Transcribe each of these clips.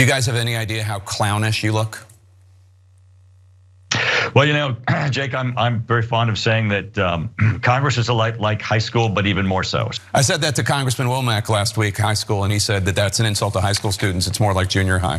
Do you guys have any idea how clownish you look? Well, you know, Jake, I'm very fond of saying that Congress is like high school, but even more so. I said that to Congressman Womack last week, high school, and he said that that's an insult to high school students. It's more like junior high.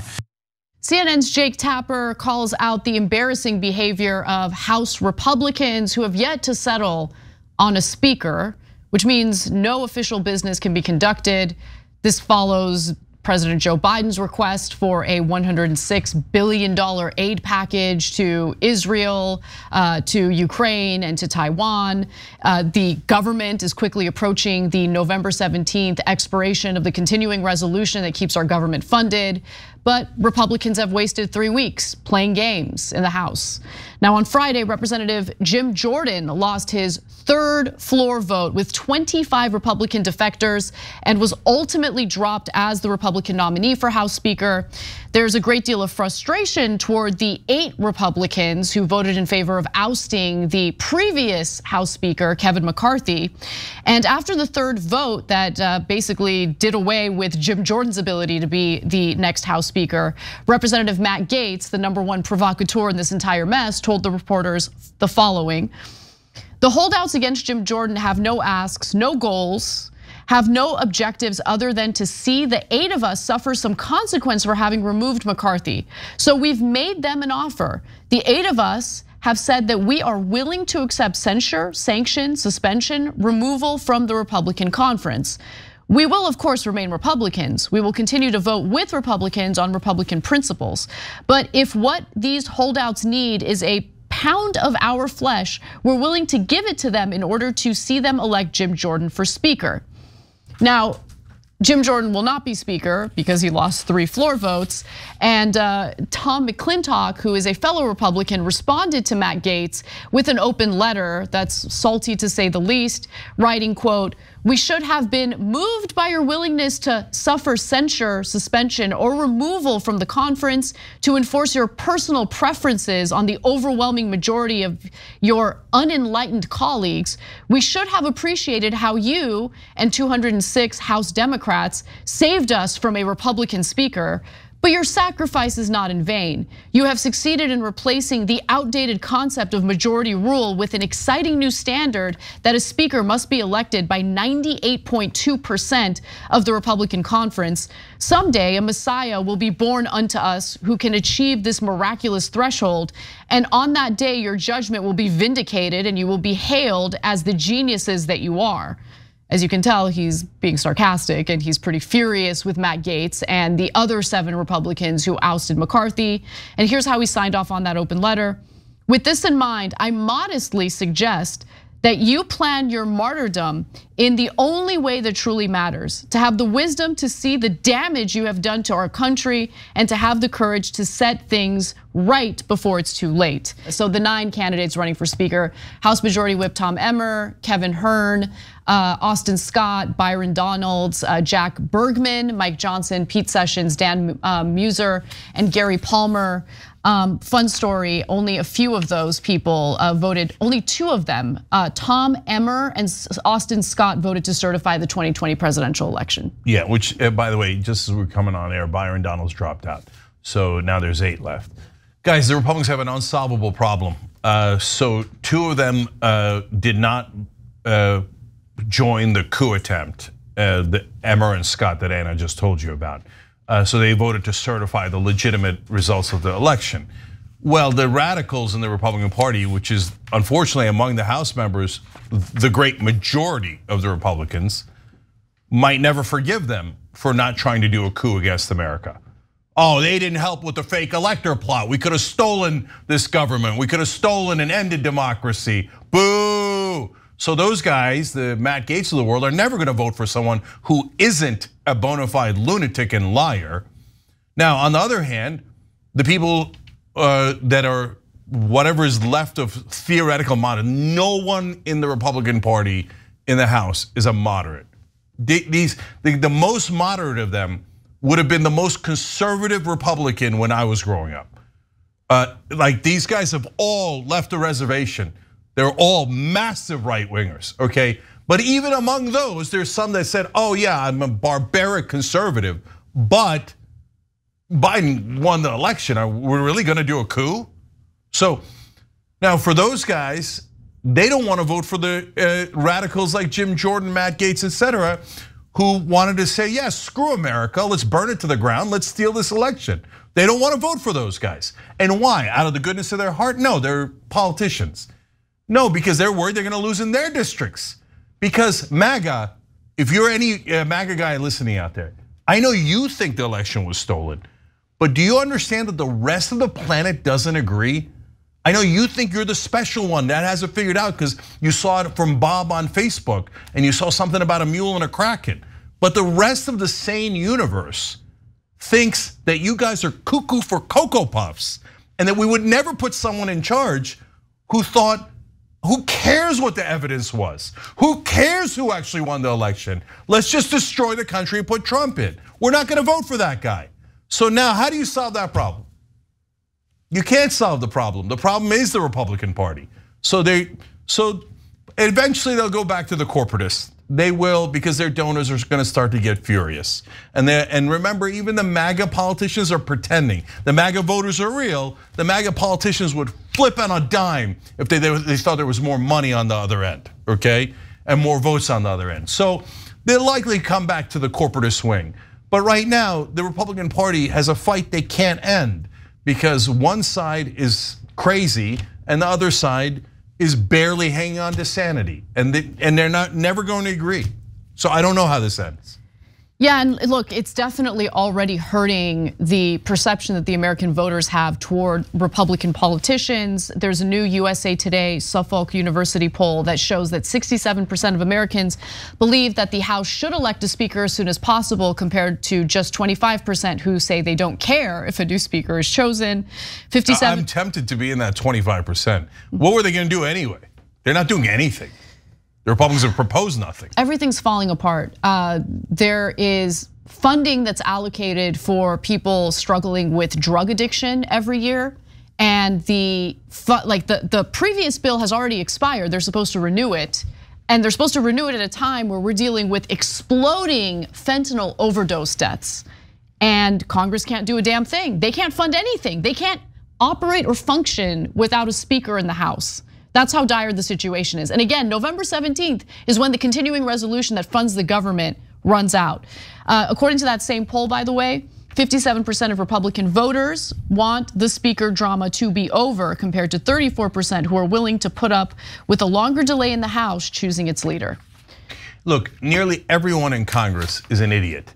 CNN's Jake Tapper calls out the embarrassing behavior of House Republicans who have yet to settle on a speaker, which means no official business can be conducted. This follows President Joe Biden's request for a $106 billion aid package to Israel, to Ukraine, and to Taiwan. The government is quickly approaching the November 17th expiration of the continuing resolution that keeps our government funded. But Republicans have wasted 3 weeks playing games in the House. Now on Friday, Representative Jim Jordan lost his third floor vote with 25 Republican defectors and was ultimately dropped as the Republican nominee for House Speaker. There's a great deal of frustration toward the 8 Republicans who voted in favor of ousting the previous House Speaker, Kevin McCarthy. And after the third vote that basically did away with Jim Jordan's ability to be the next House Speaker, Representative Matt Gaetz, the #1 provocateur in this entire mess, told the reporters the following: "The holdouts against Jim Jordan have no asks, no goals, have no objectives other than to see the 8 of us suffer some consequence for having removed McCarthy. So we've made them an offer. The 8 of us have said that we are willing to accept censure, sanction, suspension, removal from the Republican conference. We will, of course, remain Republicans. We will continue to vote with Republicans on Republican principles. But if what these holdouts need is a pound of our flesh, we're willing to give it to them in order to see them elect Jim Jordan for Speaker." Now, Jim Jordan will not be Speaker because he lost 3 floor votes. And Tom McClintock, who is a fellow Republican, responded to Matt Gaetz with an open letter that's salty to say the least, writing, quote, "We should have been moved by your willingness to suffer censure, suspension, or removal from the conference to enforce your personal preferences on the overwhelming majority of your unenlightened colleagues. We should have appreciated how you and 206 House Democrats saved us from a Republican speaker. But your sacrifice is not in vain. You have succeeded in replacing the outdated concept of majority rule with an exciting new standard that a speaker must be elected by 98.2% of the Republican conference. Someday a Messiah will be born unto us who can achieve this miraculous threshold. And on that day, your judgment will be vindicated and you will be hailed as the geniuses that you are." As you can tell, he's being sarcastic and he's pretty furious with Matt Gaetz and the other 7 Republicans who ousted McCarthy. And here's how he signed off on that open letter. "With this in mind, I modestly suggest that you plan your martyrdom in the only way that truly matters, to have the wisdom to see the damage you have done to our country and to have the courage to set things right before it's too late." So the 9 candidates running for Speaker: House Majority Whip Tom Emmer, Kevin Hern, Austin Scott, Byron Donalds, Jack Bergman, Mike Johnson, Pete Sessions, Dan Muser, and Gary Palmer. Fun story, only a few of those people voted, only 2 of them, Tom Emmer and Austin Scott, voted to certify the 2020 presidential election. Yeah, which by the way, just as we're coming on air, Byron Donalds dropped out. So now there's 8 left. Guys, the Republicans have an unsolvable problem. So 2 of them did not join the coup attempt, the Emmer and Scott that Anna just told you about. So they voted to certify the legitimate results of the election. Well, the radicals in the Republican Party, which is unfortunately among the House members, the great majority of the Republicans, might never forgive them for not trying to do a coup against America. Oh, they didn't help with the fake elector plot. We could have stolen this government. We could have stolen and ended democracy. Boo! So those guys, the Matt Gaetz of the world, are never gonna vote for someone who isn't a bona fide lunatic and liar. Now, on the other hand, the people that are whatever is left of theoretical moderate, no one in the Republican Party in the House is a moderate. The most moderate of them would have been the most conservative Republican when I was growing up. Like these guys have all left the reservation. They're all massive right wingers, okay? But even among those, there's some that said, oh yeah, I'm a barbaric conservative, but Biden won the election. Are we really going to do a coup? So now for those guys, they don't want to vote for the radicals like Jim Jordan, Matt Gaetz, etc., who wanted to say, yes, screw America, let's burn it to the ground, let's steal this election. They don't want to vote for those guys. And why? Out of the goodness of their heart? No, they're politicians. No, because they're worried they're going to lose in their districts. Because MAGA, if you're any MAGA guy listening out there, I know you think the election was stolen, but do you understand that the rest of the planet doesn't agree? I know you think you're the special one that hasn't figured out because you saw it from Bob on Facebook and you saw something about a mule and a kraken. But the rest of the sane universe thinks that you guys are cuckoo for Cocoa Puffs and that we would never put someone in charge who thought, who cares what the evidence was? Who cares who actually won the election? Let's just destroy the country and put Trump in. We're not going to vote for that guy. So now how do you solve that problem? You can't solve the problem. The problem is the Republican Party. So eventually they'll go back to the corporatists. They will, because their donors are going to start to get furious. And remember, even the MAGA politicians are pretending. The MAGA voters are real. The MAGA politicians would flip on a dime if they thought there was more money on the other end, okay? And more votes on the other end. So they'll likely come back to the corporatist wing. But right now, the Republican Party has a fight they can't end, because one side is crazy and the other side is barely hanging on to sanity, and they're never going to agree. So I don't know how this ends. Yeah, and look, it's definitely already hurting the perception that the American voters have toward Republican politicians. There's a new USA Today Suffolk University poll that shows that 67% of Americans believe that the House should elect a speaker as soon as possible, compared to just 25% who say they don't care if a new speaker is chosen. 57. I'm tempted to be in that 25%. What were they going to do anyway? They're not doing anything. The Republicans have proposed nothing. Everything's falling apart. There is funding that's allocated for people struggling with drug addiction every year, and the previous bill has already expired. They're supposed to renew it, and they're supposed to renew it at a time where we're dealing with exploding fentanyl overdose deaths, and Congress can't do a damn thing. They can't fund anything. They can't operate or function without a speaker in the House. That's how dire the situation is. And again, November 17th is when the continuing resolution that funds the government runs out. According to that same poll, by the way, 57% of Republican voters want the speaker drama to be over, compared to 34% who are willing to put up with a longer delay in the House choosing its leader. Look, nearly everyone in Congress is an idiot.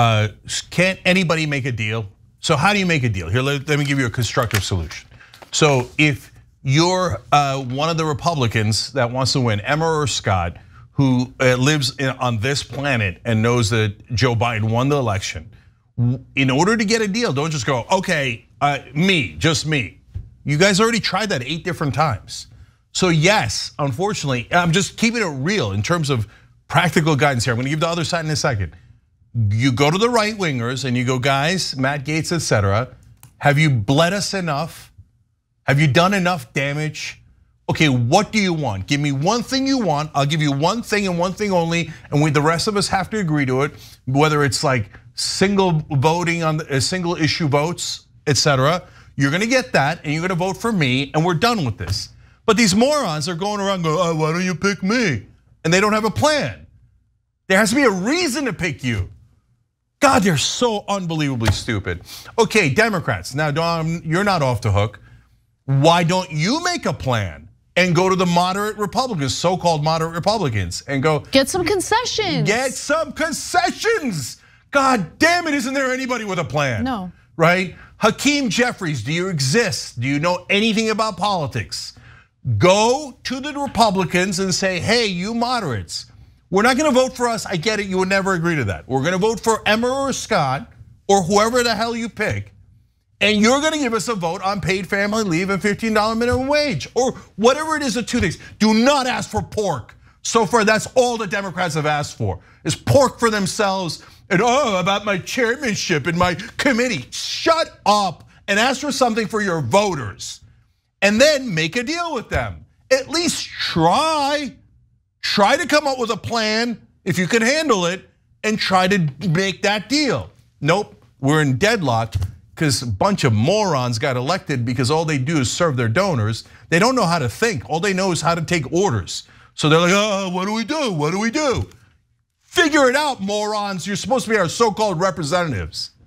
Can't anybody make a deal? So how do you make a deal? Here, let me give you a constructive solution. So if you're one of the Republicans that wants to win, Emma or Scott, who lives on this planet and knows that Joe Biden won the election, in order to get a deal, don't just go, okay, just me. You guys already tried that 8 different times. So yes, unfortunately, I'm just keeping it real in terms of practical guidance here. I'm gonna give the other side in a second. You go to the right wingers and you go, guys, Matt Gaetz, etc., have you bled us enough? Have you done enough damage? Okay, what do you want? Give me one thing you want. I'll give you one thing and one thing only, and the rest of us have to agree to it. Whether it's like single voting on single issue votes, etc. You're gonna get that, and you're gonna vote for me, and we're done with this. But these morons are going around going, oh, why don't you pick me? And they don't have a plan. There has to be a reason to pick you. God, they're so unbelievably stupid. Okay, Democrats, now Dom, you're not off the hook. Why don't you make a plan and go to the moderate Republicans, so-called moderate Republicans, and go get some concessions. Get some concessions. God damn it, isn't there anybody with a plan? No. Right? Hakeem Jeffries, do you exist? Do you know anything about politics? Go to the Republicans and say, hey, you moderates, we're not gonna vote for us. I get it, you would never agree to that. We're gonna vote for Emma or Scott or whoever the hell you pick. And you're gonna give us a vote on paid family leave and $15 minimum wage, or whatever it is, the 2 things. Do not ask for pork. So far, that's all the Democrats have asked for, is pork for themselves, and about my chairmanship in my committee. Shut up and ask for something for your voters. And then make a deal with them. At least try to come up with a plan, if you can handle it, and try to make that deal. Nope, we're in deadlock. because a bunch of morons got elected because all they do is serve their donors. They don't know how to think. All they know is how to take orders. So they're like, oh, what do we do? What do we do? Figure it out, morons. You're supposed to be our so-called representatives.